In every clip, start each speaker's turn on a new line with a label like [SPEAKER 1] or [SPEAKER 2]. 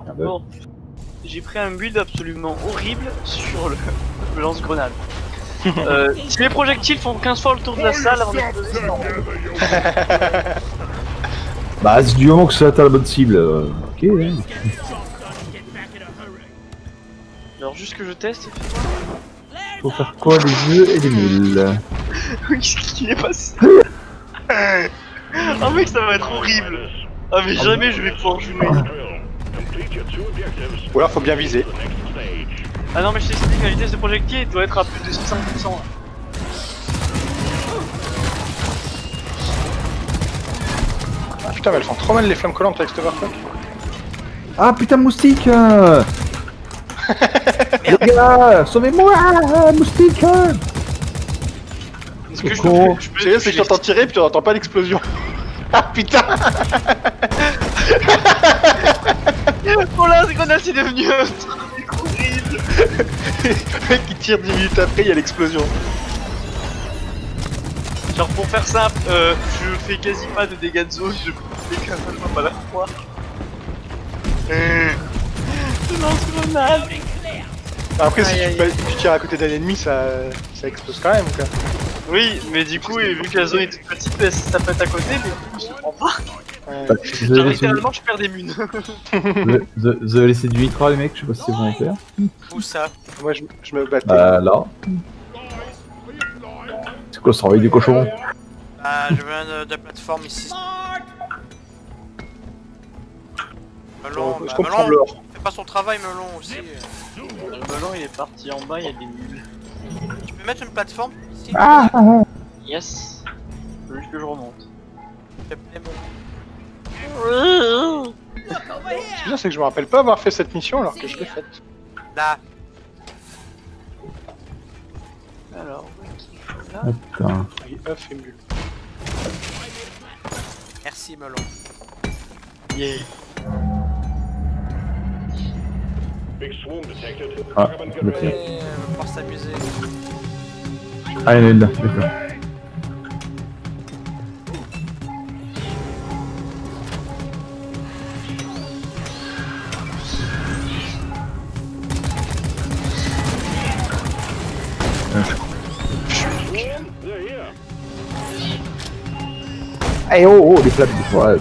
[SPEAKER 1] Bon, j'ai pris un build absolument horrible sur le lance-grenade. Si les projectiles font 15 fois le tour de la salle avant d'exploser, c'est normal.
[SPEAKER 2] Bah, c'est du moment que ça t'as la bonne cible. Ok. Hein.
[SPEAKER 1] Alors, juste que je teste.
[SPEAKER 2] Faut faire quoi, les jeux et les mules?
[SPEAKER 1] Oui, ce qui est passé. Ah, mec, ça va être horrible. Ah, mais jamais je vais pouvoir jouer.
[SPEAKER 3] Ou alors faut bien viser.
[SPEAKER 1] Ah non, mais je t'explique, la vitesse de projectile doit être à plus de 600%.
[SPEAKER 3] Ah putain, mais elles font trop mal les flammes collantes avec cet overclock.
[SPEAKER 2] Ah putain, moustique les gars, sauvez-moi, moustique.
[SPEAKER 1] Est-ce que je
[SPEAKER 2] Con.
[SPEAKER 1] peux
[SPEAKER 3] Tu sais, c'est que tu entends tirer puis tu n'entends pas l'explosion. Ah putain.
[SPEAKER 1] Oh là, c'est qu'on a, c'est devenu un truc horrible.
[SPEAKER 3] Le mec qui tire 10 minutes après, il y a l'explosion.
[SPEAKER 1] Genre, pour faire simple, je fais quasi pas de dégâts de zone, je fais qu'un seul fois à la fois. Je lance grenade.
[SPEAKER 3] Après, si
[SPEAKER 1] Aïe,
[SPEAKER 3] tu tires à côté d'un ennemi, ça explose quand même quoi.
[SPEAKER 1] Oui, mais du coup, vu que la zone est toute petite, ça pète à côté, mais du coup, je prends pas. Genre, littéralement, je perds des munes.
[SPEAKER 2] Vous avez laissé du nitro les mecs, je sais pas si c'est volontaire.
[SPEAKER 1] Où ça?
[SPEAKER 3] Moi, je me battais.
[SPEAKER 2] Là. C'est quoi ce travail des cochons?
[SPEAKER 4] Je viens de plateforme ici. Melon,
[SPEAKER 3] Je comprends l'or.
[SPEAKER 4] fais pas son travail, Melon aussi.
[SPEAKER 1] Le ballon, il est parti en bas, il y a des mules.
[SPEAKER 4] Tu peux mettre une plateforme ici?
[SPEAKER 1] Yes. Faut juste que je remonte.
[SPEAKER 4] S'il te plaît, Melon.
[SPEAKER 3] Ce qui est bien, c'est que je me rappelle pas avoir fait cette mission alors que je l'ai faite.
[SPEAKER 4] Là.
[SPEAKER 1] Alors, là.
[SPEAKER 2] Putain.
[SPEAKER 3] Oui, œuf et mule.
[SPEAKER 4] Merci, Melon.
[SPEAKER 1] Yeah.
[SPEAKER 2] Ah, le tien.
[SPEAKER 4] Et on va pouvoir s'amuser.
[SPEAKER 2] Ah, il est là, d'accord. Eh oh, les flammes des fois.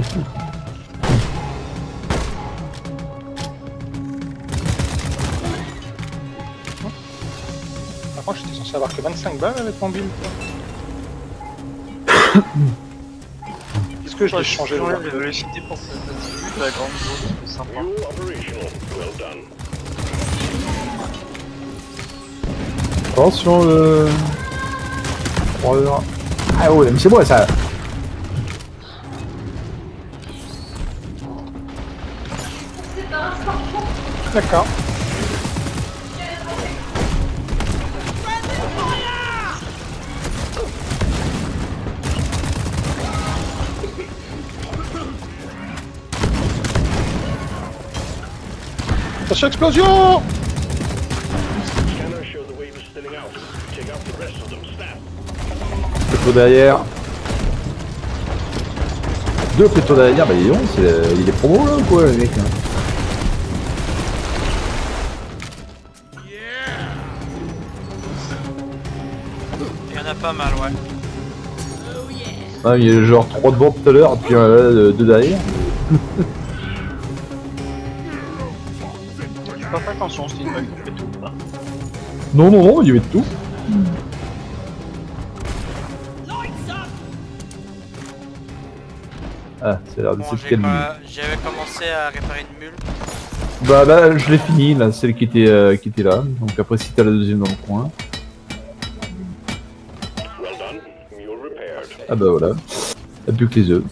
[SPEAKER 3] Par contre, j'étais censé avoir que 25 balles avec mon build. Est-ce que je l'ai changé le
[SPEAKER 1] la vélocité pour cette petite vue de la grande zone, c'est sympa.
[SPEAKER 2] Attention, Ah ouais, mais c'est moi ça.
[SPEAKER 3] D'accord. Attention, explosion!
[SPEAKER 2] Péto derrière. Deux pétos derrière, bah dis donc, il est promo là ou quoi les mecs hein.
[SPEAKER 4] Il y en a pas mal, ouais.
[SPEAKER 2] Ah, il y a genre 3 devant tout à l'heure, puis 2 derrière.
[SPEAKER 1] J'ai pas fait attention, c'était une balle qui fait tout ou pas.
[SPEAKER 2] Non, il y avait de tout. Ah, ça a l'air de
[SPEAKER 4] Bon,
[SPEAKER 2] s'être calmé.
[SPEAKER 4] j'avais commencé à réparer une mule.
[SPEAKER 2] Bah là, je l'ai fini, là, celle qui était là. Donc après, si t'as la deuxième dans le coin. Ah bah voilà. T'as plus que les œufs.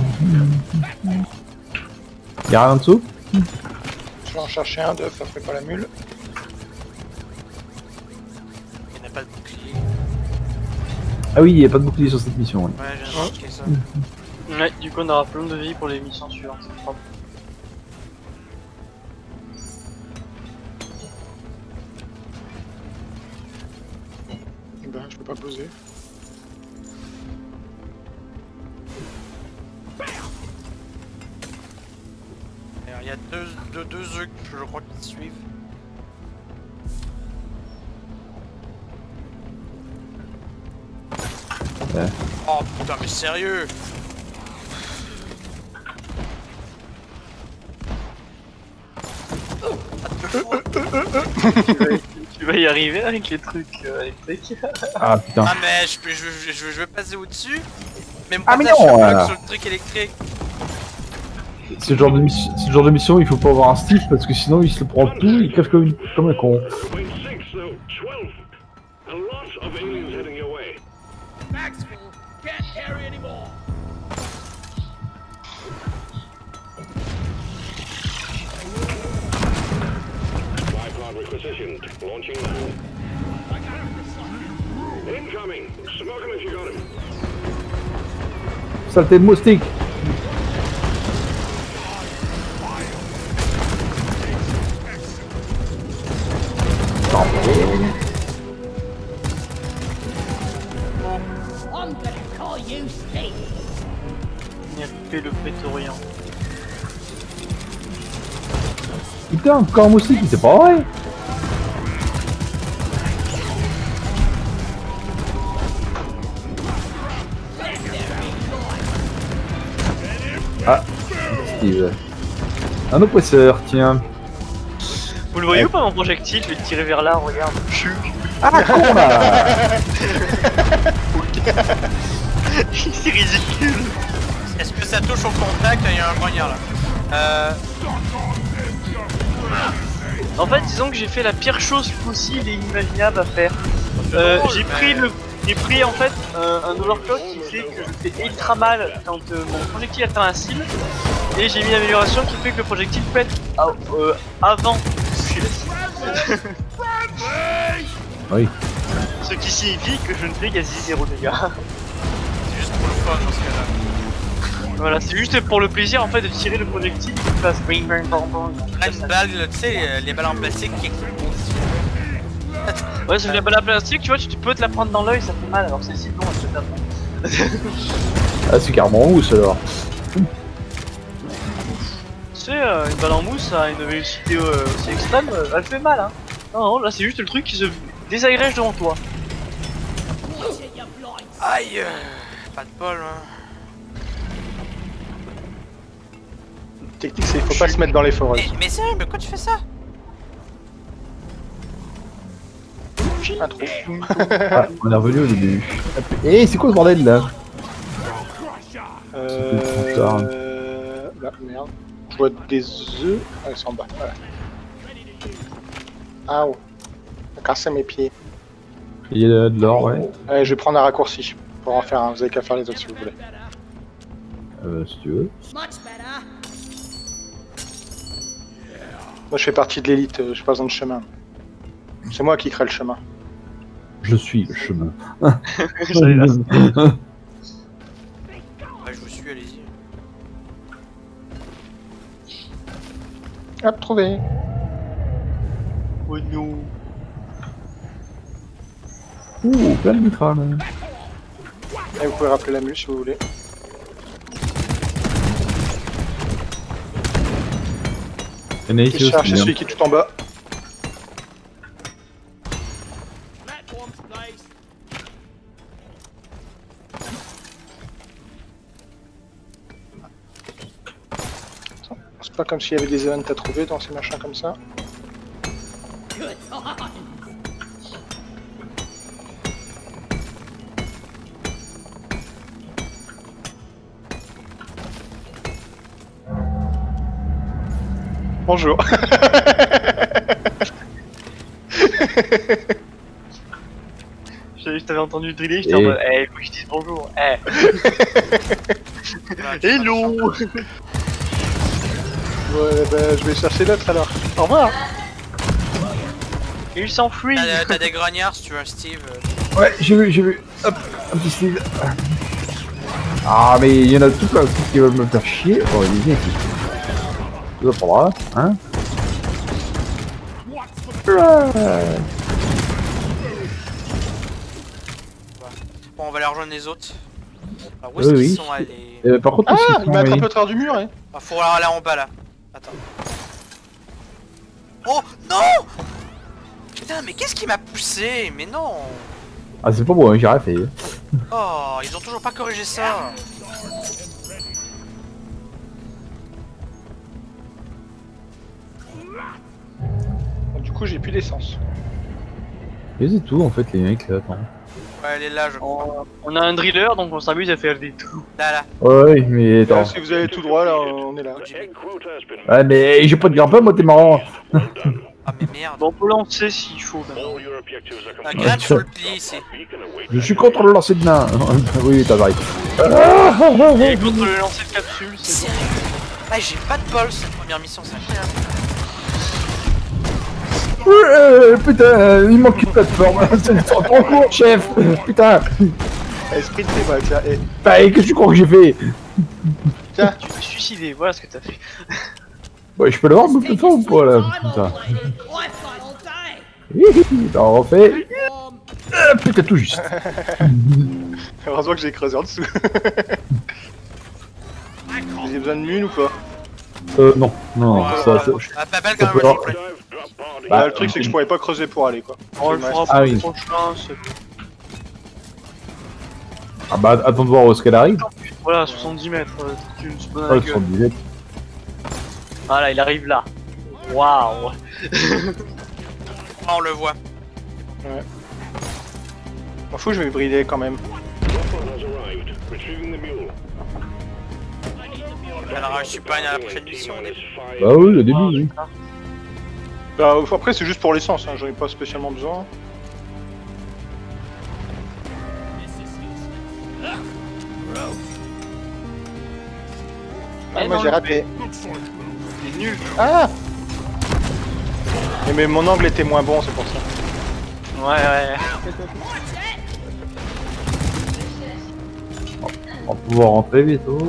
[SPEAKER 2] Y'a rien en dessous?
[SPEAKER 3] Je vais en chercher un d'œuf après pas la mule.
[SPEAKER 4] Il n'y en a pas de bouclier.
[SPEAKER 2] Ah oui, il n'y a pas de bouclier sur cette mission. Ouais.
[SPEAKER 4] Ouais, j'ai remarqué ça.
[SPEAKER 1] Ouais, du coup, on aura plein de vie pour les missions suivantes, c'est propre.
[SPEAKER 3] Eh ben, je peux pas poser.
[SPEAKER 4] Et Il y a deux œufs, je crois, qui suivent.
[SPEAKER 2] Ouais.
[SPEAKER 4] Oh putain, mais sérieux?
[SPEAKER 1] Tu vas y arriver avec les trucs électriques.
[SPEAKER 2] Ah putain.
[SPEAKER 4] Ah mais je veux passer au-dessus. Mais
[SPEAKER 2] Ah, mais
[SPEAKER 4] moi, je
[SPEAKER 2] non,
[SPEAKER 4] suis bloqué
[SPEAKER 2] voilà.
[SPEAKER 4] sur le truc électrique.
[SPEAKER 2] C'est le genre de mission où il faut pas avoir un Steve parce que sinon il se le prend tout, il crève comme un con.
[SPEAKER 5] Wing 6, though, 12. A lot of aliens heading your way.
[SPEAKER 6] Maxwell can't carry anymore.
[SPEAKER 5] Tripod requisitioned. Launching now. Incoming. Smoke him if you got him.
[SPEAKER 2] Saleté de moustique.
[SPEAKER 6] I'm gonna call you Steve.
[SPEAKER 1] RP le prétorien.
[SPEAKER 2] Putain, encore un moustique, c'est pas vrai. Ah, Steve. Un oppresseur, tiens.
[SPEAKER 1] Vous le voyez ou pas mon projectile? Je vais le tirer vers là, regarde. Chuc.
[SPEAKER 2] Ah, con là.
[SPEAKER 1] C'est ridicule.
[SPEAKER 4] Est-ce que ça touche au contact? Il y a un grognard là.
[SPEAKER 1] En fait, disons que j'ai fait la pire chose possible et inimaginable à faire. J'ai pris en fait un overclock qui fait que je fais ultra mal quand mon projectile atteint la cible. Et j'ai mis une amélioration qui fait que le projectile pète avant de toucher la cible.
[SPEAKER 2] Oui.
[SPEAKER 1] Ce qui signifie que je ne fais quasi 0 dégâts.
[SPEAKER 4] C'est juste pour le fun dans ce cas-là.
[SPEAKER 1] Voilà, c'est juste pour le plaisir en fait de tirer le projectile qui fasse bing bang bang bang.
[SPEAKER 4] Là, une balle, tu sais, les balles en plastique qui explosent.
[SPEAKER 1] Ouais, c'est la balle à plastique, tu vois, tu peux te la prendre dans l'œil, ça fait mal, alors c'est si bon, elle se tape.
[SPEAKER 2] Ah, c'est carrément mousse alors.
[SPEAKER 1] Tu sais, une balle en mousse à une vélocité aussi extrême, elle fait mal, hein. Non, là c'est juste le truc qui se désagrège devant toi.
[SPEAKER 4] Aïe, pas de bol, hein.
[SPEAKER 3] Technique, c'est qu'il faut pas se mettre dans les forêts.
[SPEAKER 4] Mais sérieux, mais pourquoi tu fais ça?
[SPEAKER 3] Pas trop.
[SPEAKER 2] Ah, on est revenu au début. Eh, c'est quoi ce bordel là?
[SPEAKER 3] Là, merde. Je vois des œufs. Ah, ils sont en bas. Voilà. Ah, oh. Ça a cassé mes pieds.
[SPEAKER 2] Il y a de l'or, ouais.
[SPEAKER 3] Allez, je vais prendre un raccourci pour en faire un. Vous avez qu'à faire les autres si vous voulez.
[SPEAKER 2] Si tu veux.
[SPEAKER 6] Much better.
[SPEAKER 3] Moi, je fais partie de l'élite. J'ai pas besoin de chemin. C'est moi qui crée le chemin.
[SPEAKER 2] Je suis le chemin.
[SPEAKER 1] J'allais là.
[SPEAKER 4] Ouais, je vous suis, allez-y.
[SPEAKER 3] Hop, trouvé.
[SPEAKER 1] Oh non.
[SPEAKER 2] Ouh, plein de mitral.
[SPEAKER 3] Et vous pouvez rappeler la mule si vous voulez.
[SPEAKER 2] Il y en a
[SPEAKER 3] Je
[SPEAKER 2] ici
[SPEAKER 3] cherche
[SPEAKER 2] aussi.
[SPEAKER 3] celui qui est tout en bas.
[SPEAKER 6] Platform's placed.
[SPEAKER 3] C'est pas comme s'il y avait des events à trouver dans ces machins comme ça.
[SPEAKER 6] Good times.
[SPEAKER 3] Bonjour.
[SPEAKER 1] Je t'avais entendu driller, j'étais en mode, eh, faut que je dise bonjour, eh. Hello.
[SPEAKER 3] Ouais, bah, je vais chercher l'autre alors. Au revoir.
[SPEAKER 1] Il s'enfuit.
[SPEAKER 4] T'as des grognards si tu veux, Steve.
[SPEAKER 2] Ouais, j'ai vu. Hop, un petit Steve. Ah, mais il y en a tout là qui veulent me faire chier. Oh, il est bien ici. Tu vas prendre, hein?
[SPEAKER 4] Bon, on va aller rejoindre les autres. Alors, où est-ce qu'ils sont allés?
[SPEAKER 2] Par contre,
[SPEAKER 3] Ah,
[SPEAKER 2] aussi,
[SPEAKER 3] il m'a attrapé au travers du mur, hein.
[SPEAKER 4] Ah, faut aller en bas là. Attends. Oh non! Putain, mais qu'est-ce qui m'a poussé? Mais non!
[SPEAKER 2] Ah, c'est pas bon, hein, j'ai rien fait.
[SPEAKER 4] Oh, ils ont toujours pas corrigé ça!
[SPEAKER 3] Bon, du coup, j'ai plus d'essence.
[SPEAKER 2] Et c'est tout en fait, les mecs là, attends.
[SPEAKER 4] Ouais, elle est là, je crois.
[SPEAKER 1] On a un driller donc on s'amuse à faire des trous.
[SPEAKER 4] Là, là.
[SPEAKER 2] Ouais, mais
[SPEAKER 3] Là,
[SPEAKER 2] attends.
[SPEAKER 3] si vous allez tout droit, là, on est là.
[SPEAKER 5] Egg quota has been
[SPEAKER 2] Ouais, mais j'ai pas de grappin, moi, t'es marrant.
[SPEAKER 5] well done.
[SPEAKER 4] Ah, mais merde.
[SPEAKER 1] Bon, on peut lancer s'il faut maintenant.
[SPEAKER 5] All your objectives are
[SPEAKER 4] La
[SPEAKER 5] complete.
[SPEAKER 4] gratte sur le pli ici.
[SPEAKER 5] Beacon awaits.
[SPEAKER 2] Je suis contre le lancer de nain. Oui, t'as raison.
[SPEAKER 1] Et contre le lancer de capsule, c'est bon.
[SPEAKER 4] Ah, j'ai pas de bol cette première mission, c'est incroyable.
[SPEAKER 2] Putain, il manque une plateforme. C'est trop court, chef. Putain.
[SPEAKER 3] Allez, sprintez, bah, tiens, et...
[SPEAKER 2] Bah, et qu'est-ce que tu crois que j'ai fait?
[SPEAKER 3] Tiens,
[SPEAKER 1] Tu t'es suicidé, voilà ce que t'as fait.
[SPEAKER 2] Ouais, je peux l'avoir de plateforme ou pas là? Putain. Bah, on refait. Putain, tout juste.
[SPEAKER 3] heureusement que j'ai creusé en dessous. Vous avez besoin de mine ou pas?
[SPEAKER 2] Non, non, ça.
[SPEAKER 4] Ah, pas belle quand
[SPEAKER 2] Ça
[SPEAKER 4] même,
[SPEAKER 2] peut
[SPEAKER 4] moi, j'ai
[SPEAKER 5] Dive, drop body.
[SPEAKER 2] Bah,
[SPEAKER 3] Le truc, c'est que je pourrais pas creuser pour aller, quoi.
[SPEAKER 1] On le fera
[SPEAKER 2] Ah
[SPEAKER 1] pour
[SPEAKER 2] oui.
[SPEAKER 1] le prochain.
[SPEAKER 2] Ah bah, attends de voir où est-ce qu'elle arrive.
[SPEAKER 1] Voilà, 70 mètres, tu me spawn à
[SPEAKER 2] Oh,
[SPEAKER 1] la
[SPEAKER 2] le
[SPEAKER 1] gueule.
[SPEAKER 2] 78.
[SPEAKER 1] Voilà, il arrive là. Waouh.
[SPEAKER 4] Ah, on le voit.
[SPEAKER 3] M'en fous, je vais brider quand même.
[SPEAKER 5] Dropper has arrived. Retrieving the mule.
[SPEAKER 4] Alors, je suis pas allé à la prochaine
[SPEAKER 5] T
[SPEAKER 4] mission.
[SPEAKER 5] minus 5.
[SPEAKER 2] Bah oui, le début, oui.
[SPEAKER 3] Bah, après, c'est juste pour l'essence, hein, j'en ai pas spécialement besoin. Ah, moi
[SPEAKER 1] non,
[SPEAKER 3] j'ai
[SPEAKER 1] le
[SPEAKER 3] raté.
[SPEAKER 1] Il est nul.
[SPEAKER 3] Ah! Mais mon angle était moins bon, c'est pour ça.
[SPEAKER 1] Ouais.
[SPEAKER 2] On va pouvoir rentrer vite. Oh.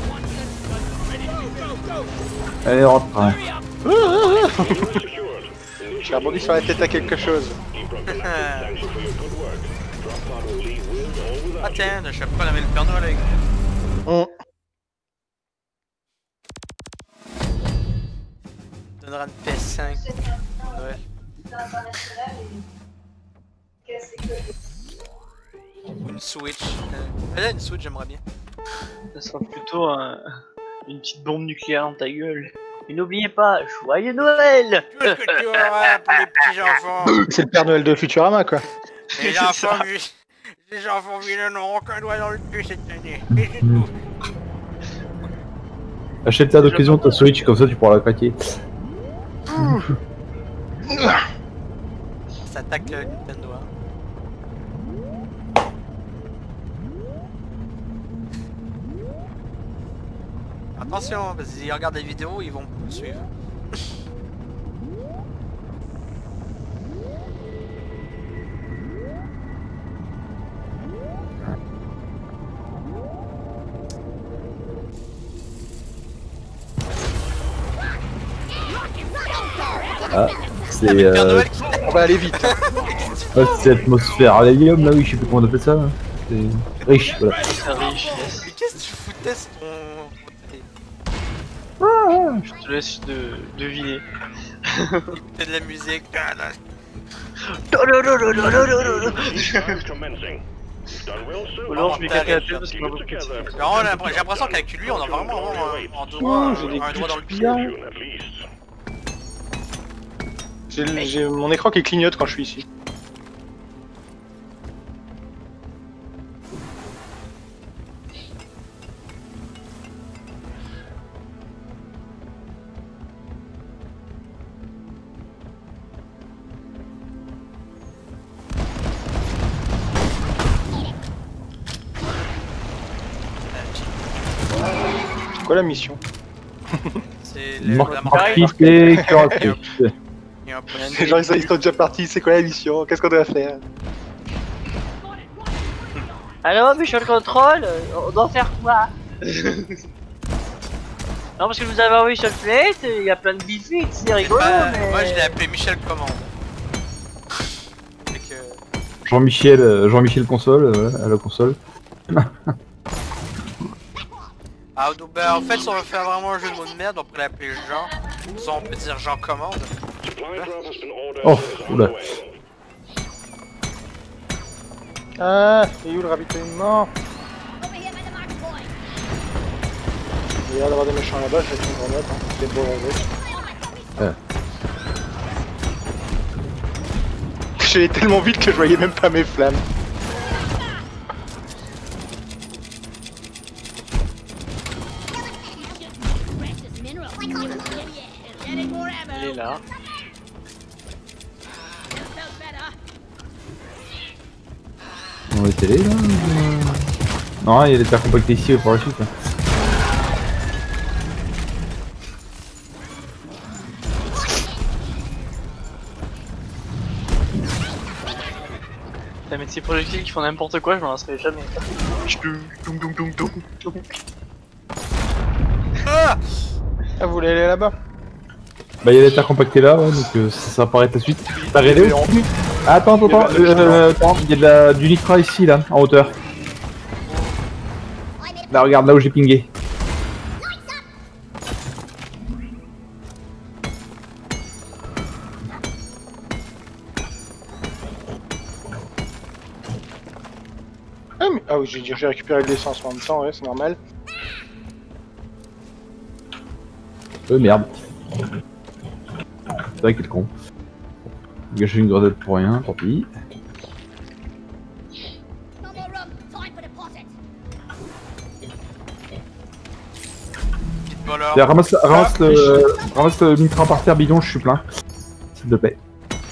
[SPEAKER 2] Allez, rentre.
[SPEAKER 5] Secured.
[SPEAKER 3] J'ai rebondi sur la tête à quelque chose.
[SPEAKER 5] Thank you for your good work. Drop pod will leave with or without
[SPEAKER 4] Ah, tiens, je sais pas, la le Père Noël avec. Donnera une PS5. Noël. Ou une Switch. Là, une Switch, j'aimerais bien.
[SPEAKER 1] Ça sera plutôt une petite bombe nucléaire dans ta gueule. Et n'oubliez pas, joyeux Noël.
[SPEAKER 4] Tout ce que tu auras pour les petits enfants.
[SPEAKER 3] C'est le Père Noël de Futurama, quoi.
[SPEAKER 4] Les
[SPEAKER 1] C'est
[SPEAKER 4] enfants,
[SPEAKER 1] ça.
[SPEAKER 4] les enfants vilains n'auront aucun doigt dans le cul cette année. Et c'est tout.
[SPEAKER 2] Achète-la d'occasion ta Switch, comme ça tu pourras la craquer.
[SPEAKER 4] Ça attaque Nintendo. Hein. Attention, parce qu'ils regardent les vidéos, ils vont me suivre.
[SPEAKER 2] Ah, c'est
[SPEAKER 4] Le Père Noël qui
[SPEAKER 3] On va aller vite.
[SPEAKER 2] c'est l'atmosphère à l'hélium là, oui, je sais plus comment on appelle ça. Là. C'est riche, voilà.
[SPEAKER 1] C'est riche, yes.
[SPEAKER 4] Mais qu'est-ce que tu foutais sur ton...
[SPEAKER 1] Je te laisse deviner.
[SPEAKER 4] Écouter de la musique.
[SPEAKER 5] Drive commencing. Done well, sir.
[SPEAKER 1] Ou alors je vais casser la tête parce
[SPEAKER 5] Keep
[SPEAKER 1] qu'on
[SPEAKER 5] it
[SPEAKER 1] va
[SPEAKER 5] together.
[SPEAKER 4] Alors, j'ai l'impression qu'avec lui, on a vraiment un doigt dans le pied.
[SPEAKER 5] Fortune, at least.
[SPEAKER 3] J'ai mon écran qui clignote quand je suis ici. C'est quoi la mission?
[SPEAKER 4] C'est
[SPEAKER 2] Marc
[SPEAKER 4] la
[SPEAKER 2] Marquis et Curatrice.
[SPEAKER 4] Il y a un peu
[SPEAKER 3] Les gens ils sont déjà partis, c'est quoi la mission? Qu'est-ce qu'on doit faire?
[SPEAKER 1] Allô, Michel Control, on doit faire quoi? Non, parce que vous avez envoyé sur le plate, il y a plein de biscuits, c'est rigolo, mais...
[SPEAKER 4] Moi, je l'ai appelé Michel Commande. Fait que...
[SPEAKER 2] Jean-Michel console, voilà, à la console.
[SPEAKER 4] Ah, bah en fait, si on veut faire vraiment un jeu de mots de merde, on pourrait l'appeler Jean. Ça, on peut dire Jean commande.
[SPEAKER 5] Supply drop has been ordered
[SPEAKER 2] Oh,
[SPEAKER 5] and is on
[SPEAKER 2] oula.
[SPEAKER 5] the way.
[SPEAKER 3] Ah, et où le ravitaillement?
[SPEAKER 6] Over here by the mark point.
[SPEAKER 3] Il y a l'air d'avoir des méchants là-bas, je vais mettre une grenade, hein. Des beaux avec. J'allais tellement vite que je voyais même pas mes flammes.
[SPEAKER 6] Precious mineral. You idiot. Getting more ammo.
[SPEAKER 1] Il est là.
[SPEAKER 6] That felt better.
[SPEAKER 2] On est allé là Non, il y a des terres compactées ici pour la suite. Là.
[SPEAKER 1] Putain, mais de ces projectiles qui font n'importe quoi, je m'en lasserai jamais.
[SPEAKER 4] Ah,
[SPEAKER 3] Ah, vous voulez aller là-bas?
[SPEAKER 2] Bah il y a des terres compactées là, ouais, donc ça apparaît tout de suite. T'as regardé où? Attends, attends, il y a du nitra ici là, en hauteur. Là regarde, là où j'ai pingé.
[SPEAKER 3] Ah, mais... ah oui, j'ai récupéré de l'essence en même temps, ouais, c'est normal.
[SPEAKER 2] Merde. C'est vrai quel con. Gâcher une grenade pour rien, tant pis.
[SPEAKER 6] No more room. Time for deposit.
[SPEAKER 4] petite voleur.
[SPEAKER 2] Tiens, ramasse le nitra par terre bidon, je suis plein. S'il te plaît.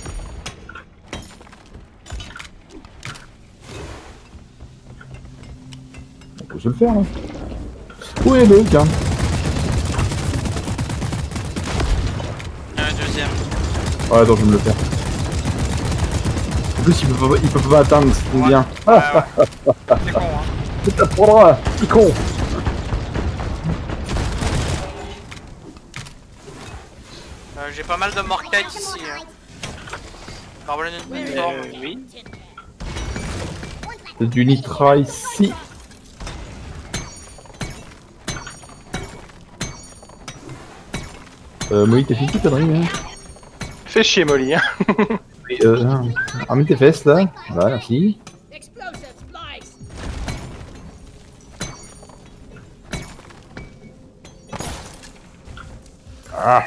[SPEAKER 2] On peut se le faire là. Où est le tiens?
[SPEAKER 4] Un deuxième.
[SPEAKER 2] Ouais, attends, je vais me le faire. En plus, il peut pas atteindre, c'est
[SPEAKER 4] Ouais.
[SPEAKER 2] bien.
[SPEAKER 4] Ouais, ouais. C'est con, hein.
[SPEAKER 2] Tu t'apprendras, petit con.
[SPEAKER 4] J'ai pas mal de morquettes ici. Hein. Parbleu d'une forme.
[SPEAKER 1] Oui.
[SPEAKER 2] C'est du nitra ici. Molly, t'as fini tes conneries, hein?
[SPEAKER 3] Fais chier, Molly, hein.
[SPEAKER 2] Oui, ramène tes fesses là. Voilà, merci.
[SPEAKER 6] Explosives, splice.
[SPEAKER 2] Ah.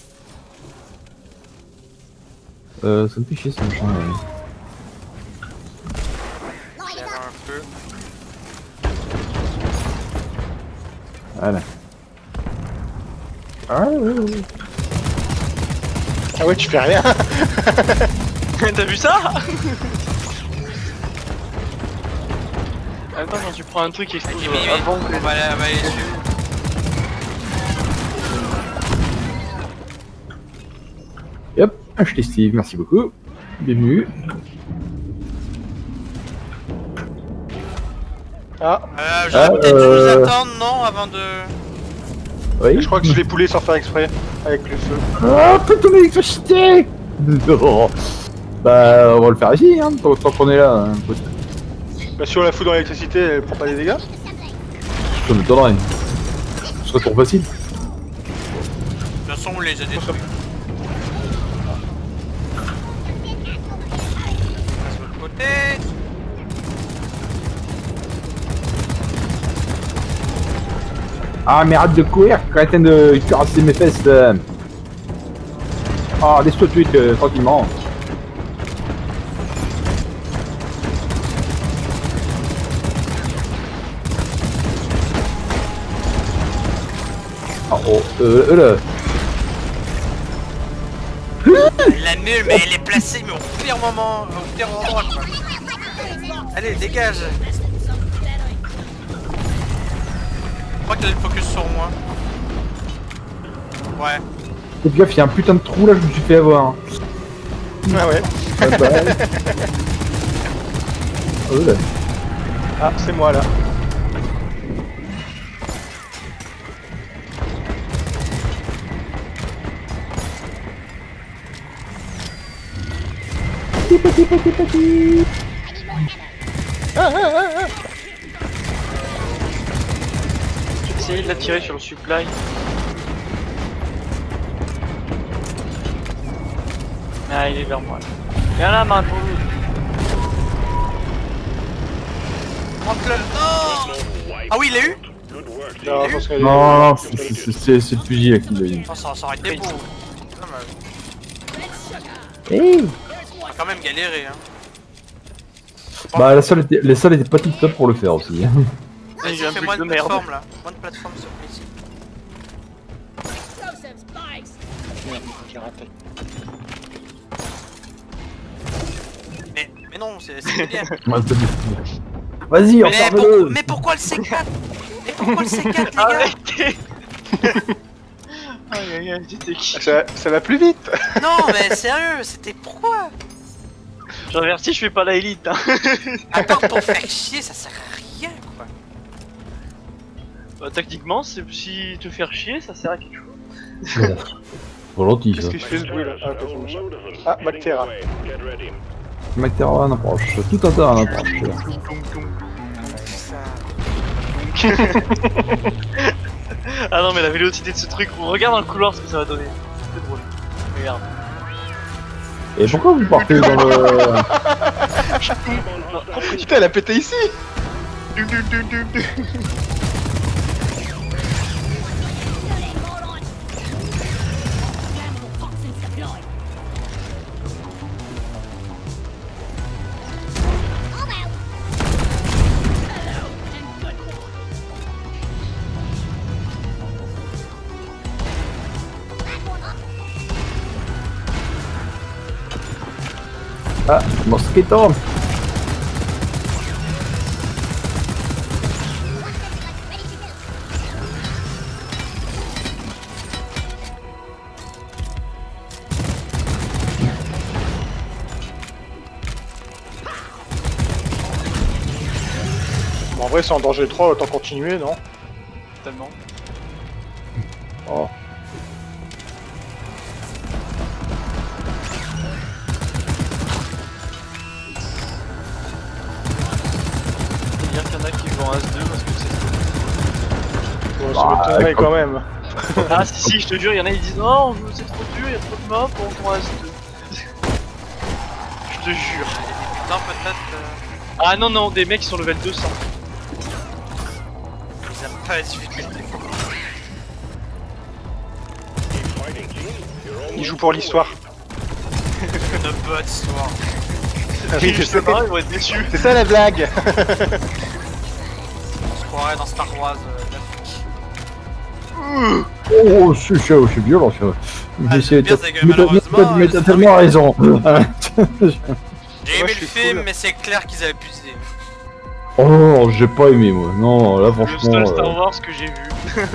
[SPEAKER 2] Ça me fait chier ce machin.
[SPEAKER 4] Il y avait un peu.
[SPEAKER 2] Voilà. Ah ouais.
[SPEAKER 3] Ah ouais, tu fais rien.
[SPEAKER 1] T'as vu ça? Attends, quand tu prends un truc qui explose avant que...
[SPEAKER 4] On va aller dessus.
[SPEAKER 2] Et hop, acheter Steve, merci beaucoup. Bienvenue.
[SPEAKER 3] Ah,
[SPEAKER 4] J'aurais peut-être dû nous attendre, non, avant de...
[SPEAKER 2] Oui.
[SPEAKER 3] je crois que je l'ai poulé sans faire exprès, avec le feu.
[SPEAKER 2] Ah, putain, ton électricité. Non. Bah, on va le faire ici, hein, tant qu'on est là. Hein.
[SPEAKER 3] Bah si on la fout dans l'électricité, elle prend pas des dégâts.
[SPEAKER 2] Ça me donnerait. Ce serait trop facile.
[SPEAKER 4] De toute façon, on les a détruits. Passe de l'autre côté.
[SPEAKER 2] Ah, mais arrête de courir, arrête de caresser mes fesses. Ah, laisse-toi tuer tranquillement. Ah, oh, là.
[SPEAKER 4] La nulle, mais elle est placée, mais au pire moment, au pire endroit, quoi. Allez, dégage. Je crois qu'elle focus sur moi. Ouais.
[SPEAKER 2] Faites gaffe, il y a un putain de trou là, je me suis fait avoir.
[SPEAKER 3] Ah ouais.
[SPEAKER 2] Bye bye. Oh là.
[SPEAKER 3] Ah, c'est moi là.
[SPEAKER 1] essayer de l'attirer sur le supply. Ah, il est vers moi. Viens là, Marco.
[SPEAKER 4] Prends-le. Non. Ah oui, il l'a eu.
[SPEAKER 3] Non, je pense qu'elle est-
[SPEAKER 2] Non, c'est le fusil là qui l'a eu.
[SPEAKER 4] Oh, ça aurait été beau. Dommage.
[SPEAKER 2] Hey.
[SPEAKER 4] On a quand même galéré, hein.
[SPEAKER 2] Bah les salles étaient pas tip top pour le faire aussi.
[SPEAKER 4] Vas-y,
[SPEAKER 1] J'ai un
[SPEAKER 4] fais
[SPEAKER 1] bug
[SPEAKER 4] moins
[SPEAKER 1] de
[SPEAKER 4] de
[SPEAKER 1] merde.
[SPEAKER 4] plateforme là. Moins de plateforme sur PC.
[SPEAKER 6] Explosives, spikes.
[SPEAKER 3] Merde, j'ai raté.
[SPEAKER 4] Mais non, c'est bien.
[SPEAKER 2] Vas-y,
[SPEAKER 4] Mais,
[SPEAKER 2] enferme-le.
[SPEAKER 4] mais pourquoi le C4? Mais pourquoi le C4, les gars?
[SPEAKER 1] Arrêtez. Aïe aïe aïe, j'étais qui?
[SPEAKER 3] Ça va plus vite.
[SPEAKER 4] Non, mais sérieux, c'était pourquoi?
[SPEAKER 1] J'ai averti, je fais pas la élite. Hein.
[SPEAKER 4] À part pour faire chier, ça sert à rien, quoi.
[SPEAKER 1] Bah, tactiquement, si te faire chier, ça sert à quelque chose.
[SPEAKER 2] Volontiers
[SPEAKER 3] Qu'est-ce
[SPEAKER 2] ça.
[SPEAKER 3] que je fais ce bruit là? Ah, ok, c'est machin. Ah, Bactera.
[SPEAKER 5] Get ready.
[SPEAKER 2] Mactera en approche. Tout un tas en approche. là.
[SPEAKER 1] Ah non, mais la vélocité de ce truc, on regarde dans le couloir ce que ça va donner. C'est drôle. Regarde.
[SPEAKER 2] Et pourquoi vous partez dans le...
[SPEAKER 3] Putain, elle a pété ici.
[SPEAKER 1] Dum, dum, dum, dum, dum.
[SPEAKER 6] Flammable toxins deployed. I'm out. Hello, and good boy. That one up.
[SPEAKER 2] Ah, mosquito.
[SPEAKER 6] Ready to go.
[SPEAKER 3] Bon, en vrai, c'est en danger 3, autant continuer, non?
[SPEAKER 1] Tellement.
[SPEAKER 2] Oh.
[SPEAKER 1] C'est-à-dire qu'il y en a qui vont en As2 parce que c'est
[SPEAKER 3] Bon,
[SPEAKER 2] Bah,
[SPEAKER 3] ça m'étonnerait
[SPEAKER 2] comme-
[SPEAKER 3] quand même.
[SPEAKER 1] Ah si, je te jure, il y en a qui disent non, c'est trop dur, il y a trop de mobs, on joue en As2. Je te jure.
[SPEAKER 4] Non, peut-être.
[SPEAKER 1] Ah non, non, des mecs qui sont level 200.
[SPEAKER 4] Ils aiment pas la difficulté.
[SPEAKER 3] Il joue pour l'histoire.
[SPEAKER 4] De bonne histoire.
[SPEAKER 3] Ah oui, je sais.
[SPEAKER 1] pas, ils vont être déçus.
[SPEAKER 3] C'est ça la blague.
[SPEAKER 4] On se croirait dans Star Wars l'Afrique.
[SPEAKER 2] Oh, c'est violent ça.
[SPEAKER 4] Ah,
[SPEAKER 2] C'est-
[SPEAKER 4] le pire, c'est que
[SPEAKER 2] mais t'as-
[SPEAKER 4] malheureusement,
[SPEAKER 2] mais t'as
[SPEAKER 4] le
[SPEAKER 2] tellement raison.
[SPEAKER 4] J'ai
[SPEAKER 3] Ouais,
[SPEAKER 4] aimé
[SPEAKER 3] je
[SPEAKER 4] le
[SPEAKER 3] suis
[SPEAKER 4] film,
[SPEAKER 3] cool.
[SPEAKER 4] mais c'est clair qu'ils avaient abusé.
[SPEAKER 2] Oh, j'ai pas aimé moi. Non, là
[SPEAKER 1] Le
[SPEAKER 2] franchement.
[SPEAKER 1] seul Star Wars que j'ai vu.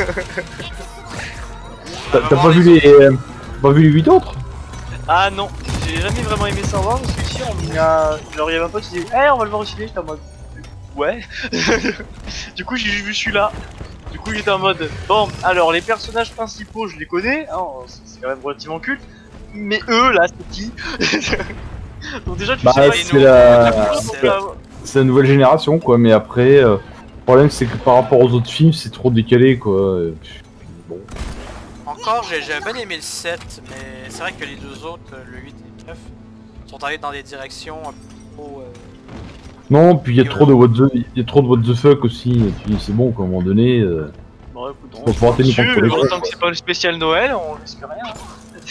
[SPEAKER 2] T'as pas vu les 8 autres?
[SPEAKER 1] Ah non, j'ai jamais vraiment aimé Star Wars parce que ici on a. Genre il y avait un pote qui disait hey, on va le voir au ciné, j'étais en mode ouais. Du coup j'ai vu celui-là. Du coup j'étais en mode bon alors les personnages principaux je les connais, hein, c'est quand même relativement culte. Mais eux là c'est qui? Donc déjà tu
[SPEAKER 2] Bah,
[SPEAKER 1] sais pas
[SPEAKER 2] c'est
[SPEAKER 1] ils nous-
[SPEAKER 2] la-
[SPEAKER 1] donc, là,
[SPEAKER 2] C'est la nouvelle génération quoi, mais après, le problème c'est que par rapport aux autres films, c'est trop décalé quoi. Bon.
[SPEAKER 4] Encore, j'avais bien aimé le 7, mais c'est vrai que les deux autres, le 8 et le 9, sont allés dans des directions un peu trop.
[SPEAKER 2] Non, puis il y a trop de what the fuck aussi. Et puis c'est bon quoi, à un moment donné.
[SPEAKER 1] Bon écoute,
[SPEAKER 2] Faut pouvoir tenir
[SPEAKER 1] dessus,
[SPEAKER 2] contre les
[SPEAKER 1] autant
[SPEAKER 2] gens,
[SPEAKER 1] que c'est pas le spécial Noël, on risque rien. Hein.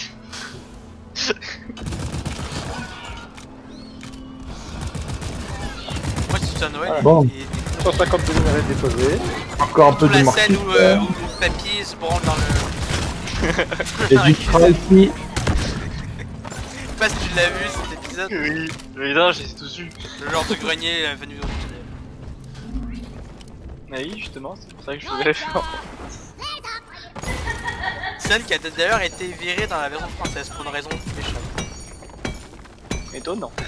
[SPEAKER 4] Moi, c'est à Noël.
[SPEAKER 2] Bon.
[SPEAKER 4] Et
[SPEAKER 3] 152 numéros déposés.
[SPEAKER 2] Encore un peu
[SPEAKER 4] toute
[SPEAKER 2] de
[SPEAKER 4] la scène
[SPEAKER 2] marketing.
[SPEAKER 4] où le papier se branle dans le.
[SPEAKER 2] Et du travail aussi.
[SPEAKER 4] Je sais pas si tu l'as vu cet épisode,
[SPEAKER 1] Oui, évidemment j'ai tout su.
[SPEAKER 4] le genre de grenier venu au
[SPEAKER 1] Mais oui justement, c'est pour ça que je voulais le faire.
[SPEAKER 4] Scène qui a d'ailleurs été virée dans la version française pour une raison qui m'échappe.
[SPEAKER 1] Étonnant.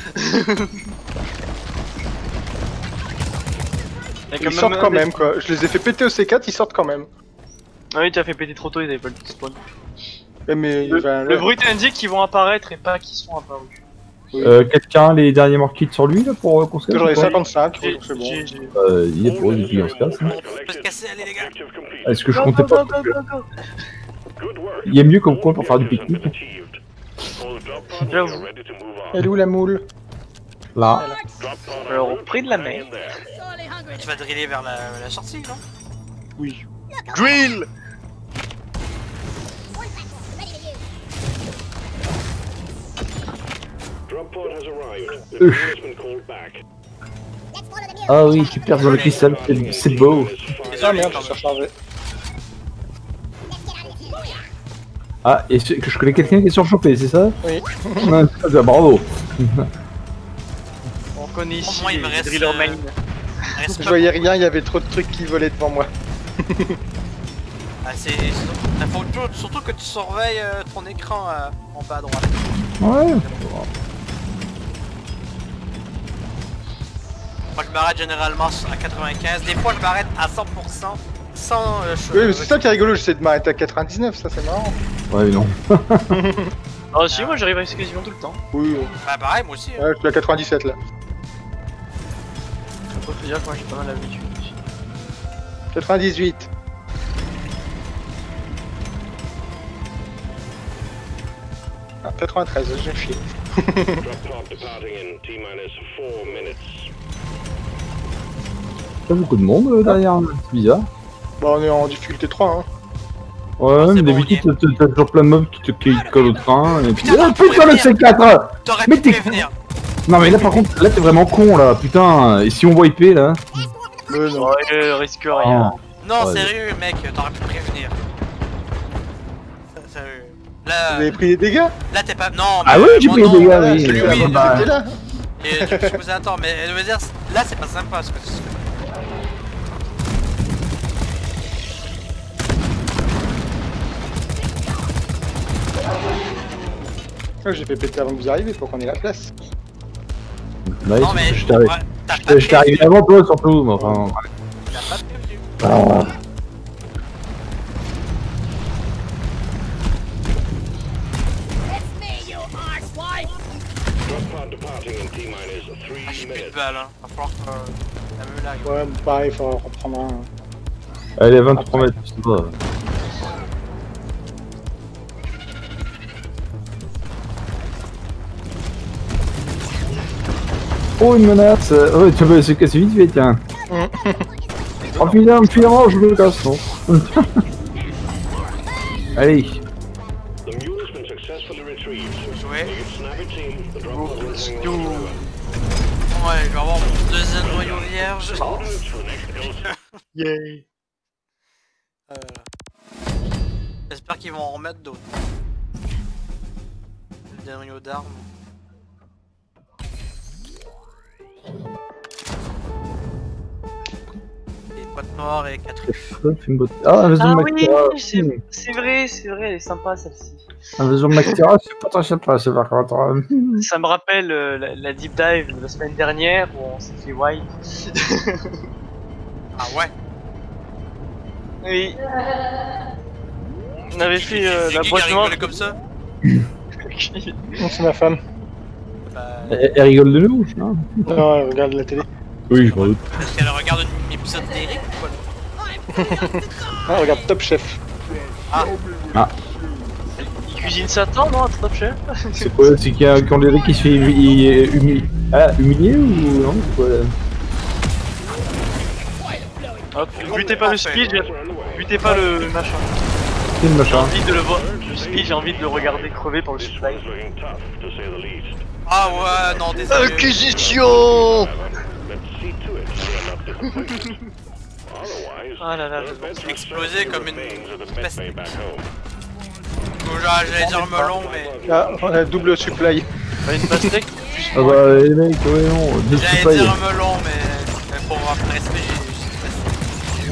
[SPEAKER 3] Ils sortent quand même quoi. Je les ai fait péter au C4, ils sortent quand même.
[SPEAKER 1] Ah oui, tu as fait péter trop tôt, ils avaient pas le spawn.
[SPEAKER 3] Mais
[SPEAKER 1] Le bruit t'indique qu'ils vont apparaître et pas qu'ils sont apparus.
[SPEAKER 2] Quelqu'un, les derniers marquis sur lui là pour qu'on se casse?
[SPEAKER 3] J'en ai
[SPEAKER 2] ou pas
[SPEAKER 3] 55, donc c'est bon.
[SPEAKER 2] Il est pour depuis on se casse. Hein.
[SPEAKER 4] On peut se casser, allez les gars.
[SPEAKER 2] Est-ce que je comptais pas? Il y a mieux comme coin pour faire du pique-nique.
[SPEAKER 1] J'avoue.
[SPEAKER 3] Elle est où la moule?
[SPEAKER 2] Là.
[SPEAKER 1] Alors, au près de la mer.
[SPEAKER 6] Sorely hungry.
[SPEAKER 4] Tu vas driller vers la sortie, non?
[SPEAKER 3] Oui.
[SPEAKER 1] Drill!
[SPEAKER 5] Drop pod has arrived. The fuel has been called back.
[SPEAKER 2] Ah oui, tu perds dans le cristal, c'est beau.
[SPEAKER 3] Ah merde, je suis rechargé.
[SPEAKER 2] Ah, et que je connais quelqu'un qui est surchauffé, c'est ça?
[SPEAKER 3] Oui.
[SPEAKER 2] Ouais, ah, bravo.
[SPEAKER 1] On connaît ici
[SPEAKER 4] Au moins, il me
[SPEAKER 1] les
[SPEAKER 4] reste,
[SPEAKER 1] driller main.
[SPEAKER 3] Je voyais rien, il y avait trop de trucs qui volaient devant moi.
[SPEAKER 4] Ah, faut surtout que tu surveilles ton écran en bas à droite.
[SPEAKER 2] Ouais.
[SPEAKER 4] Moi je m'arrête généralement à 95, des fois je m'arrête à 100% sans
[SPEAKER 3] Oui, mais c'est ça qui est rigolo, j'essaie de m'arrêter à 99, ça c'est marrant.
[SPEAKER 2] Ouais, non.
[SPEAKER 1] Ah si, moi j'arrive à rester quasiment tout le temps.
[SPEAKER 3] Oui,
[SPEAKER 4] Bah pareil, moi aussi. Hein.
[SPEAKER 3] ouais, je suis à 97 là.
[SPEAKER 1] Faut te dire que moi j'ai pas mal l'habitude.
[SPEAKER 3] 98. Ah, 93, j'ai chié.
[SPEAKER 5] Drop pod departing in T-minus 4 minutes.
[SPEAKER 2] Pas beaucoup de monde derrière, c'est bizarre.
[SPEAKER 3] Bon, on est en difficulté 3, hein.
[SPEAKER 2] Ouais,
[SPEAKER 4] c'est
[SPEAKER 2] mais
[SPEAKER 4] bon,
[SPEAKER 2] d'habitude t'as toujours plein de mobs qui te collent au train. Et puis...
[SPEAKER 4] Putain,
[SPEAKER 2] Ah, putain, le C4!
[SPEAKER 4] T'aurais
[SPEAKER 2] Mais
[SPEAKER 4] pu
[SPEAKER 2] t'es
[SPEAKER 4] prévenir.
[SPEAKER 2] Non, mais là par contre, là t'es vraiment con là, putain. Et si on voit IP là?
[SPEAKER 3] Non.
[SPEAKER 1] Ouais, risque rien.
[SPEAKER 4] Non,
[SPEAKER 2] Ouais.
[SPEAKER 4] sérieux mec, t'aurais pu prévenir. Sérieux.
[SPEAKER 3] Vous
[SPEAKER 4] Là,
[SPEAKER 3] avez pris des dégâts?
[SPEAKER 4] là t'es pas... Non,
[SPEAKER 2] Ah
[SPEAKER 4] mais
[SPEAKER 2] oui, j'ai
[SPEAKER 4] moi,
[SPEAKER 2] pris
[SPEAKER 4] non.
[SPEAKER 2] des dégâts,
[SPEAKER 3] Ah,
[SPEAKER 2] oui.
[SPEAKER 3] celui-là,
[SPEAKER 4] oui,
[SPEAKER 3] bah, j'étais là.
[SPEAKER 4] Et tu me suis posé un temps, mais je veux dire, là c'est pas sympa ce que tu...
[SPEAKER 3] Ah, j'ai fait péter avant que vous arriviez pour qu'on ait la place.
[SPEAKER 2] Ouais,
[SPEAKER 4] Non mais...
[SPEAKER 2] je t'arrive.
[SPEAKER 4] ouais, t'as pas
[SPEAKER 2] Je t'ai arrivé
[SPEAKER 4] prévenu.
[SPEAKER 2] avant toi surtout, mais enfin.
[SPEAKER 4] T'as pas prévenu.
[SPEAKER 2] Ah.
[SPEAKER 6] It's me, you arsewipe.
[SPEAKER 5] Drop pod departing in T-minus
[SPEAKER 4] Ah,
[SPEAKER 5] 3
[SPEAKER 4] j'ai plus de
[SPEAKER 5] minutes.
[SPEAKER 4] balles, hein. Va falloir que... La me largue.
[SPEAKER 3] Ouais, pareil, il faut en reprendre un.
[SPEAKER 2] Allez, 23 mètres, c'est pas. Oh, une menace! Oh, tu vas se casser vite fait, tiens! Oh putain, je me casse, non? Allez!
[SPEAKER 5] The mule has been successfully retrieved.
[SPEAKER 4] Ouais.
[SPEAKER 5] You snap it team. The drop pod will hang
[SPEAKER 1] do.
[SPEAKER 5] on forever.
[SPEAKER 4] Ouais, je vais avoir mon deuxième noyau vierge.
[SPEAKER 5] Ordnance for the next Ghost.
[SPEAKER 1] Yay.
[SPEAKER 4] J'espère qu'ils vont en remettre d'autres. Le noyau d'armes. Des boîtes noires et 4 F.
[SPEAKER 2] Ah, un vaisseau
[SPEAKER 1] Ah
[SPEAKER 2] de
[SPEAKER 1] oui,
[SPEAKER 2] Mactera.
[SPEAKER 1] c'est vrai, elle est sympa celle-ci.
[SPEAKER 2] Un vaisseau de Mactera, c'est pas très sympa, c'est par contre.
[SPEAKER 1] Ça me rappelle la deep dive de la semaine dernière où on s'est fait wipe.
[SPEAKER 4] Ah ouais.
[SPEAKER 1] Oui. On avait fait
[SPEAKER 4] C'est
[SPEAKER 1] la
[SPEAKER 4] qui
[SPEAKER 1] boîte
[SPEAKER 4] qui a
[SPEAKER 1] noire.
[SPEAKER 4] rigolé comme ça?
[SPEAKER 3] Non, c'est ma femme.
[SPEAKER 4] Bah,
[SPEAKER 2] Elle rigole de nous, non?
[SPEAKER 3] Non, elle regarde la télé.
[SPEAKER 2] Oui, je m'en doute.
[SPEAKER 4] parce qu'elle regarde un épisode d'Eric ou quoi là?
[SPEAKER 3] Ah, regarde Top Chef.
[SPEAKER 1] Il cuisine Satan, non, Top Chef?
[SPEAKER 2] C'est quoi? C'est qu'il y a un candidat qui se fait humilier ou non? C'est quoi là?
[SPEAKER 1] Hop, butez pas le speed, butez pas le machin.
[SPEAKER 2] C'est le
[SPEAKER 1] J'ai
[SPEAKER 2] machin.
[SPEAKER 1] envie de le voir. Le speed, j'ai envie de le regarder crever par le
[SPEAKER 5] This
[SPEAKER 1] supply.
[SPEAKER 5] one's looking tough, to say the least.
[SPEAKER 4] Ah ouais, non, désolé.
[SPEAKER 1] Acquisition!
[SPEAKER 5] Let's see to it we're not disappointed. Otherwise,
[SPEAKER 1] Ah là là,
[SPEAKER 5] the best
[SPEAKER 4] Explosé comme une
[SPEAKER 5] remains of the
[SPEAKER 4] peste.
[SPEAKER 5] medbay back home.
[SPEAKER 4] J'allais dire melon, mais...
[SPEAKER 3] Ah, on a double supply.
[SPEAKER 1] bah, une pastèque plus
[SPEAKER 2] Ah bah les mecs, ouais non, deux
[SPEAKER 4] J'allais
[SPEAKER 2] supply.
[SPEAKER 4] dire melon, mais pour avoir respect, j'ai...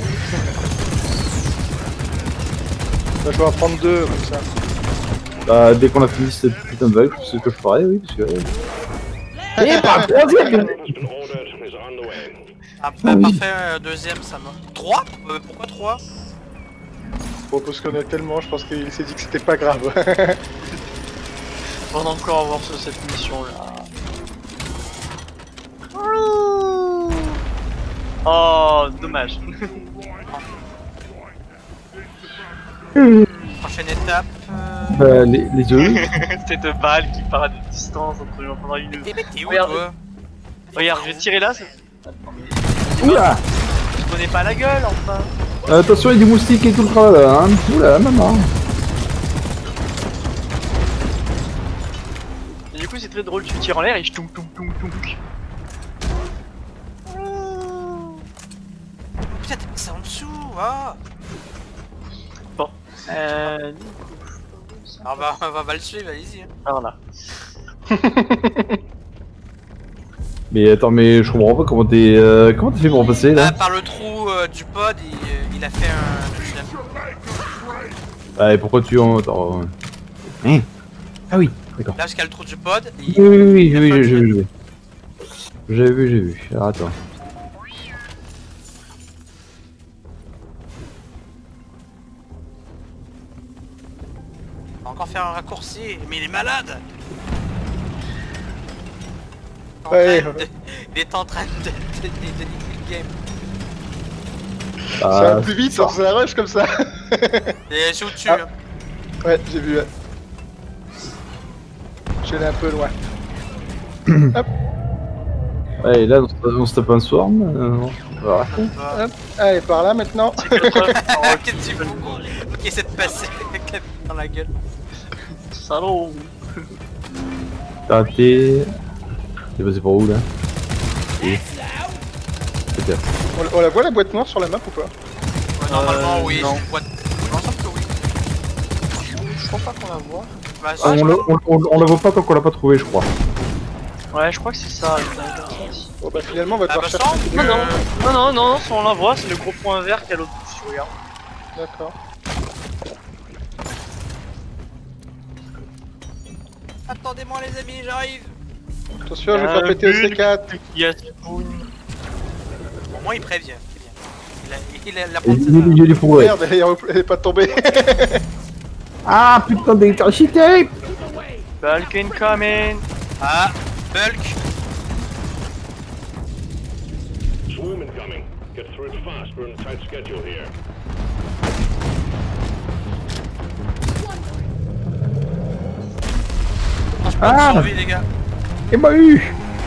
[SPEAKER 3] Là, je vais en prendre deux, comme ça.
[SPEAKER 2] Bah dès qu'on a fini cette putain de vague, c'est ce que je ferai, oui, parce que... Et par
[SPEAKER 5] The has been ordered is on the way.
[SPEAKER 4] Ah, bah, parfait, deuxième, ça m'a... 3 Pourquoi 3
[SPEAKER 3] Bon, parce qu'on a tellement, je pense qu'il s'est dit que c'était pas grave.
[SPEAKER 1] On va encore avoir sur cette mission là. Oh, dommage.
[SPEAKER 4] Prochaine étape.
[SPEAKER 2] Bah, les œufs.
[SPEAKER 1] Cette balle qui part à de distance entre pendant une.
[SPEAKER 4] Eh mais t'es où
[SPEAKER 1] Regarde.
[SPEAKER 4] toi?
[SPEAKER 1] Regarde, je vais tirer là.
[SPEAKER 2] Oula.
[SPEAKER 1] Je connais pas la gueule enfin.
[SPEAKER 2] Attention, il y a des moustiques et tout le travail là, hein. Oula, maman.
[SPEAKER 1] Et du coup, c'est très drôle, tu tires en l'air et je toum toum toum toum.
[SPEAKER 4] Putain, t'es passé en dessous, ah.
[SPEAKER 1] Bon.
[SPEAKER 4] Ah bah, on va le suivre, allez-y. Hein.
[SPEAKER 1] Voilà.
[SPEAKER 2] Mais attends, mais je comprends pas comment t'es fait pour passer là.
[SPEAKER 4] Par le trou du pod, il a fait un touchdown.
[SPEAKER 2] Ah, et pourquoi tu en. Attends. Hein. Ah oui, d'accord.
[SPEAKER 4] Là, jusqu'à le trou du pod,
[SPEAKER 2] Oui, j'ai vu. J'ai vu. Alors attends.
[SPEAKER 4] On va encore faire un raccourci, mais il est malade.
[SPEAKER 3] Ouais.
[SPEAKER 4] Il est en train de niquer le game.
[SPEAKER 3] Ça va plus vite, c'est la rush comme ça.
[SPEAKER 4] Et je au-dessus.
[SPEAKER 3] Ah.
[SPEAKER 4] Hein.
[SPEAKER 3] Ouais, j'ai vu. Je suis allé un peu loin. Hop,
[SPEAKER 2] Ouais, et là, on se tape un swarm. Voilà.
[SPEAKER 3] hop. Allez, par là maintenant.
[SPEAKER 4] Qu'est-ce que tu fous? Ok, essaie de passer avec la bite dans la gueule.
[SPEAKER 1] Salaud.
[SPEAKER 2] T'es passé par où là? Peut-être.
[SPEAKER 3] On la voit la boîte noire sur la map ou pas?
[SPEAKER 4] Ouais, normalement, oui,
[SPEAKER 1] non.
[SPEAKER 4] je vois. Il me semble que oui.
[SPEAKER 1] Je crois pas qu'on la voit.
[SPEAKER 4] Bah,
[SPEAKER 2] On la voit pas tant qu'on l'a pas trouvé, je crois.
[SPEAKER 1] Ouais, je crois que c'est ça.
[SPEAKER 3] Bon bah finalement on va
[SPEAKER 4] Ah
[SPEAKER 3] devoir
[SPEAKER 4] bah
[SPEAKER 3] chercher.
[SPEAKER 1] Non, si on la voit, c'est le gros point vert qu'il y a l'autre bout, si tu regardes.
[SPEAKER 3] D'accord.
[SPEAKER 4] attendez-moi les amis, j'arrive.
[SPEAKER 3] Attention, je vais faire péter au C4.
[SPEAKER 1] Il y a Spoon.
[SPEAKER 4] Au moins il prévient, c'est bien. Il a la
[SPEAKER 2] Il est pour
[SPEAKER 3] Merde, elle est pas tombée.
[SPEAKER 2] Ah putain d'électricité!
[SPEAKER 1] Bulk incoming.
[SPEAKER 4] Ah, bulk.
[SPEAKER 5] Swarm incoming. Get through it fast. We're on a tight schedule here.
[SPEAKER 2] Ah.
[SPEAKER 4] Survie les gars.
[SPEAKER 2] Et bah eu!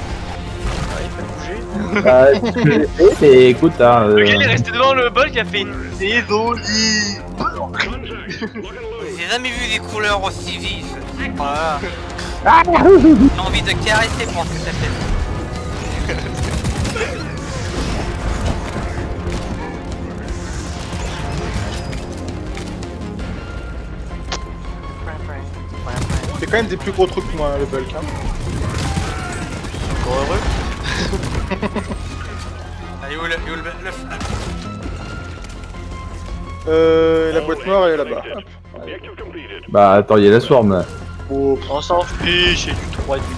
[SPEAKER 2] Bah,
[SPEAKER 1] bouger.
[SPEAKER 2] c'est ce que j'ai fait, mais écoute, hein.
[SPEAKER 1] Le gars il est resté devant le Bulk, il a fait désolé.
[SPEAKER 4] J'ai jamais vu des couleurs aussi vives. Voilà.
[SPEAKER 2] Ah.
[SPEAKER 4] J'ai envie de caresser pour ce que ça fait.
[SPEAKER 3] C'est quand même des plus gros trucs que moi, le bulk. Hein.
[SPEAKER 1] Encore heureux.
[SPEAKER 4] Allez, où le
[SPEAKER 3] La boîte noire elle est là-bas. Hop.
[SPEAKER 5] Objective completed.
[SPEAKER 2] Bah attends, il y a la swarm là.
[SPEAKER 3] Oh,
[SPEAKER 1] On s'en fiche, c'est du 3 du.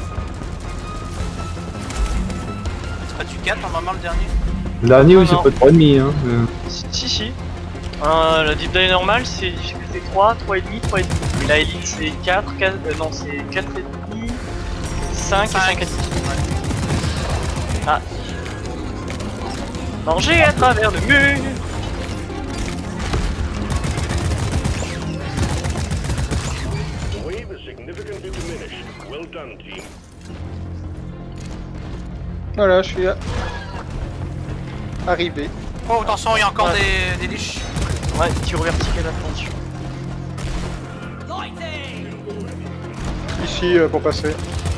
[SPEAKER 4] C'est pas du 4 normalement le dernier.
[SPEAKER 2] Le dernier, oui,
[SPEAKER 1] Non,
[SPEAKER 2] c'est pas 3,5 hein.
[SPEAKER 1] Si. La deep dive normale c'est difficulté 3, 3,5, 3,5. Et la élite c'est 4, non c'est 4,5, 5 et 5,5. Ah. Manger à travers le mur.
[SPEAKER 5] Wave is significantly diminished. Well done, team.
[SPEAKER 3] voilà, je suis arrivé.
[SPEAKER 4] Oh attention, il y a encore
[SPEAKER 1] Ouais.
[SPEAKER 4] des liches.
[SPEAKER 1] Ouais, tir vertical, attention.
[SPEAKER 3] Ici pour passer.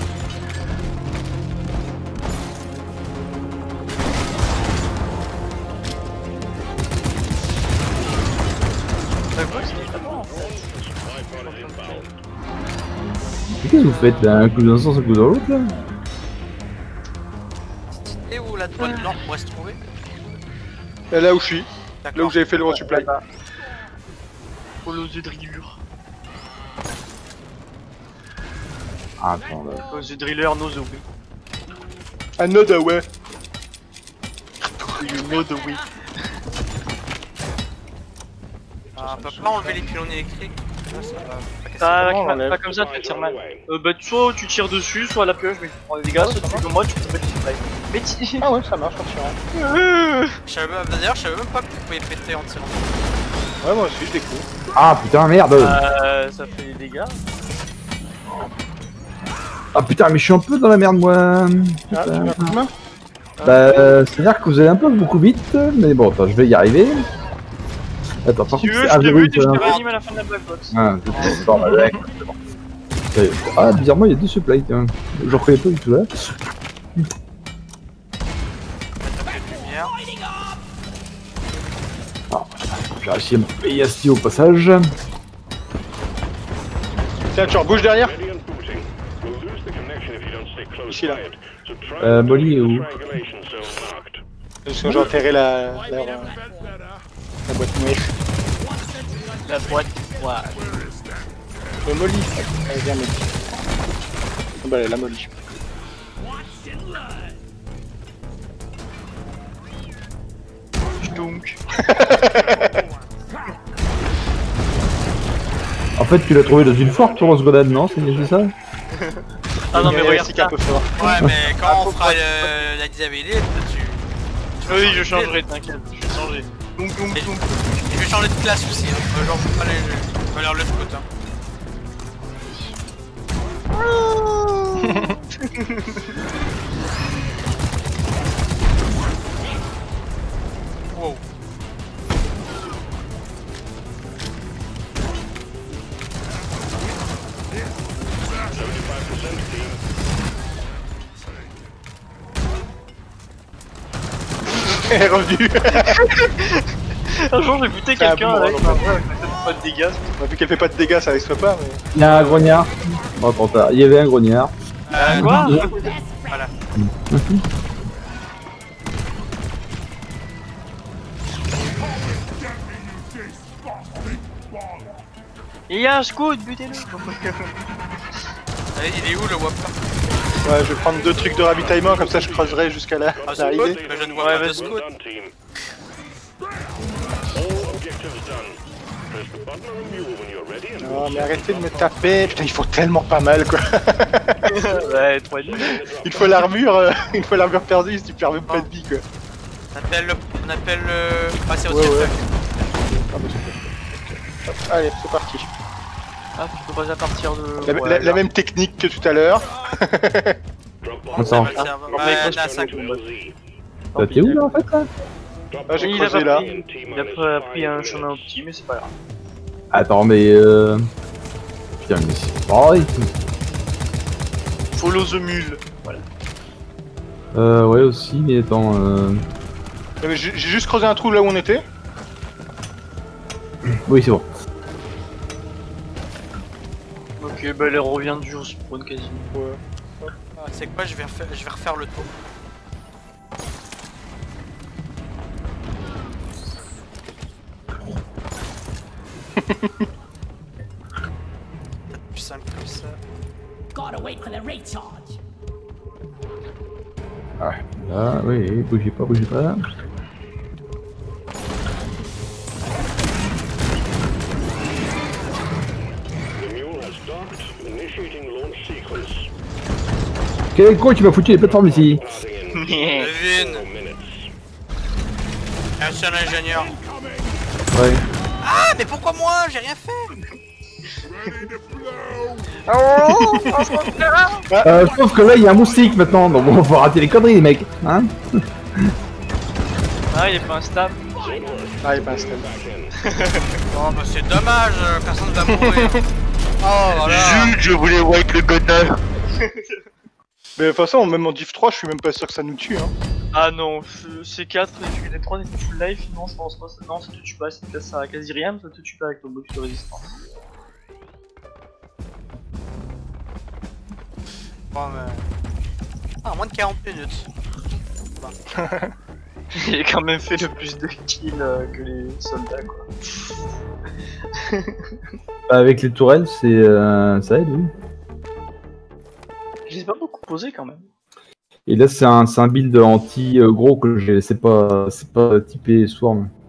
[SPEAKER 2] Qu'est-ce que vous faites là? Un coup dans un sens, un coup dans l'autre là?
[SPEAKER 4] Et où la droite blanche pourrait se trouver?
[SPEAKER 3] Là où je suis, là
[SPEAKER 4] D'accord.
[SPEAKER 3] où j'avais fait le resupply.
[SPEAKER 1] Aux yeux de drillure.
[SPEAKER 2] Ah, attends là.
[SPEAKER 1] Aux yeux de driller, no the way.
[SPEAKER 3] Another way.
[SPEAKER 1] You know the way.
[SPEAKER 4] Ah, on peut pas enlever les pylônes électriques. Là, ça va pas casser.
[SPEAKER 1] Pas comme ça, tu tires mal. Bah, soit tu tires dessus, soit à la pioche, mais tu prends des dégâts, soit tu fais comme moi, tu peux pas te Mais tu...
[SPEAKER 3] Ah ouais, ça marche en tirant.
[SPEAKER 4] D'ailleurs, je savais même pas que vous pouviez péter en tirant.
[SPEAKER 3] Ouais, moi aussi, je découvre.
[SPEAKER 2] Ah putain, merde.
[SPEAKER 1] ça fait des dégâts.
[SPEAKER 2] Ah putain, mais je suis un peu dans la merde, moi.
[SPEAKER 3] Ah, tu mets un coup de main?
[SPEAKER 2] Bah, c'est-à-dire que vous allez un peu beaucoup vite, mais bon, attends, je vais y arriver. Attends, par
[SPEAKER 1] Si tu
[SPEAKER 2] contre,
[SPEAKER 1] veux,
[SPEAKER 2] c'est
[SPEAKER 1] je te
[SPEAKER 2] oui,
[SPEAKER 1] bute et je te réanime à la fin de la black box.
[SPEAKER 2] Ah, c'est bon, bah, d'accord, c'est bon. Ah, bizarrement, il y a 2 supplies, tiens. J'en reconnais pas du tout là.
[SPEAKER 4] Lumière.
[SPEAKER 2] J'ai réussi à me payer assis au passage.
[SPEAKER 3] Tiens, tu rebouges derrière?
[SPEAKER 5] Ready and booting. We'll lose the connection if you don't stay close
[SPEAKER 3] Ici, là.
[SPEAKER 5] by it. So try
[SPEAKER 2] Molly est où?
[SPEAKER 5] triangulation zone marked.
[SPEAKER 3] Parce que j'ai enterré la boîte noire.
[SPEAKER 1] La boîte, ouais.
[SPEAKER 3] Molly. Allez, viens, Molly. Ah bah, la Molly.
[SPEAKER 1] Donc.
[SPEAKER 2] En fait, tu l'as trouvé dans une forte rose grenade, non? C'est ça?
[SPEAKER 1] Ah non, mais regarde
[SPEAKER 3] c'est
[SPEAKER 1] ça.
[SPEAKER 3] un peu fort.
[SPEAKER 4] Ouais, mais quand on fera la disabilité, tu...
[SPEAKER 1] Oui, je changerai, t'inquiète, je vais changer. Donc.
[SPEAKER 4] Et je vais changer de classe aussi, hein. Genre, faut pas leur le scout, hein. Wow.
[SPEAKER 3] Elle est revenue.
[SPEAKER 1] Un jour, j'ai buté
[SPEAKER 3] C'est un
[SPEAKER 1] quelqu'un
[SPEAKER 3] boomerang,
[SPEAKER 1] avec
[SPEAKER 3] en fait.
[SPEAKER 1] pas de dégâts.
[SPEAKER 3] Vu qu'elle fait pas de dégâts, ça risque pas, mais...
[SPEAKER 2] Il y a un grognard. Oh, trop tard. Il y avait un grognard.
[SPEAKER 1] Quoi?
[SPEAKER 4] Voilà.
[SPEAKER 1] Il y a un scout, butez-le.
[SPEAKER 4] Allez, il est où le Whopper?
[SPEAKER 3] Ouais, je vais prendre 2 trucs de ravitaillement, comme ça je creuserai jusqu'à
[SPEAKER 4] Ah, c'est
[SPEAKER 3] l'arrivée.
[SPEAKER 4] good, mais je ne vois
[SPEAKER 1] Ouais,
[SPEAKER 4] pas de
[SPEAKER 1] vas-y.
[SPEAKER 4] scout.
[SPEAKER 5] Done, team. All objectives done. Press the button on the mule when you're ready and
[SPEAKER 3] Non, mais arrêtez de me taper. Putain, il faut tellement pas mal, quoi.
[SPEAKER 1] Ouais, 3 demi.
[SPEAKER 3] Il faut l'armure perdue, si tu perds même pas de vie, quoi.
[SPEAKER 4] On appelle le... Ah, c'est
[SPEAKER 3] Ouais,
[SPEAKER 4] aussi
[SPEAKER 3] ouais.
[SPEAKER 4] le
[SPEAKER 3] Ah, bah, c'est Hop, allez, c'est parti.
[SPEAKER 1] Ah, tu peux pas à partir de...
[SPEAKER 3] La même technique que tout à l'heure.
[SPEAKER 5] drop
[SPEAKER 2] Attends.
[SPEAKER 5] bomb.
[SPEAKER 4] Ouais, à 5.
[SPEAKER 2] Bah, t'es où là en fait là?
[SPEAKER 3] Ah, j'ai
[SPEAKER 1] Il a
[SPEAKER 3] creusé
[SPEAKER 1] pas
[SPEAKER 3] là.
[SPEAKER 1] pris- Il a pas pris un chemin opti, mais c'est pas grave.
[SPEAKER 2] Attends, mais putain, mais c'est pareil.
[SPEAKER 1] Follow the mule. Voilà.
[SPEAKER 2] Ouais, aussi, mais attends.
[SPEAKER 3] Mais j'ai juste creusé un trou là où on était.
[SPEAKER 2] Oui, c'est bon.
[SPEAKER 1] Ok, bah elle revient du jour spawn quasiment.
[SPEAKER 3] Ouais.
[SPEAKER 4] Ah, c'est quoi, je vais refaire le tour. Plus simple que ça.
[SPEAKER 6] Gotta wait for the recharge.
[SPEAKER 2] Ah, là, oui, bougez pas, bougez pas.
[SPEAKER 5] The mule has docked. Initiating launch sequence.
[SPEAKER 2] Quel con tu m'as foutu les plateformes ici?
[SPEAKER 5] Starting in
[SPEAKER 4] Devine.
[SPEAKER 5] 4 minutes.
[SPEAKER 4] Un seul ingénieur.
[SPEAKER 2] Ouais.
[SPEAKER 4] Ah, mais pourquoi moi? J'ai rien fait.
[SPEAKER 2] Je pense que là il y a un moustique maintenant, donc bon, faut rater les conneries les mecs, hein?
[SPEAKER 1] Ah, il est pas instable.
[SPEAKER 3] Ah, il est pas instable.
[SPEAKER 4] Oh, bah c'est dommage, personne va mourir. Oh, voilà.
[SPEAKER 7] Je voulais wipe le connard.
[SPEAKER 3] Mais de toute façon, même en div 3, je suis même pas sûr que ça nous tue, hein.
[SPEAKER 1] Ah non, C4, tu les 3 n'étaient full life, non je pense pas, non ça te tue pas, ça a quasi rien, ça te tue pas avec ton bonus de résistance.
[SPEAKER 4] Bon, mais... Ah, moins de 40 minutes.
[SPEAKER 1] Il a quand même fait le plus de kills que les soldats quoi.
[SPEAKER 2] Avec les tourelles, c'est ça aide, oui.
[SPEAKER 1] Je les ai pas beaucoup posés quand même.
[SPEAKER 2] Et là c'est un build anti gros que j'ai, c'est pas typé swarm.